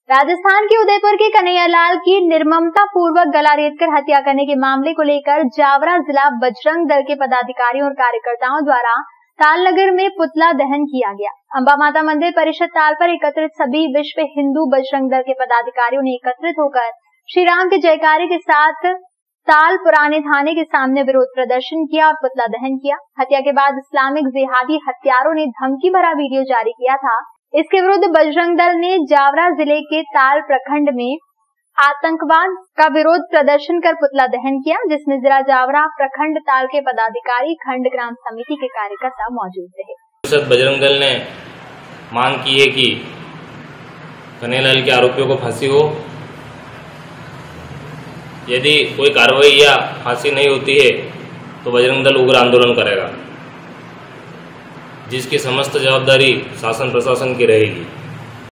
राजस्थान के उदयपुर के कन्हैयालाल की निर्ममता पूर्वक गला रेतकर हत्या करने के मामले को लेकर जावरा जिला बजरंग दल के पदाधिकारियों और कार्यकर्ताओं द्वारा तालनगर में पुतला दहन किया गया। अंबा माता मंदिर परिषद ताल पर एकत्रित सभी विश्व हिंदू बजरंग दल के पदाधिकारियों ने एकत्रित होकर श्री राम के जयकारे के साथ ताल पुराने थाने के सामने विरोध प्रदर्शन किया और पुतला दहन किया। हत्या के बाद इस्लामिक जिहादी हत्यारों ने धमकी भरा वीडियो जारी किया था। इसके विरुद्ध बजरंग दल ने जावरा जिले के ताल प्रखंड में आतंकवाद का विरोध प्रदर्शन कर पुतला दहन किया, जिसमें जिला जावरा प्रखंड ताल के पदाधिकारी, खंड ग्राम समिति के कार्यकर्ता मौजूद रहे। बजरंग दल ने मांग की है कि कन्हैयालाल के आरोपियों को फांसी हो। यदि कोई कार्रवाई या फांसी नहीं होती है तो बजरंग दल उग्र आंदोलन करेगा, जिसकी समस्त जवाबदारी शासन प्रशासन की रहेगी।